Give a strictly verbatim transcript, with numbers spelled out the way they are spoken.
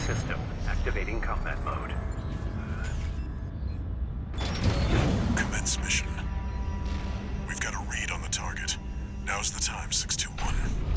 system. Activating combat mode. Commence mission. We've got a read on the target. Now's the time, six two one.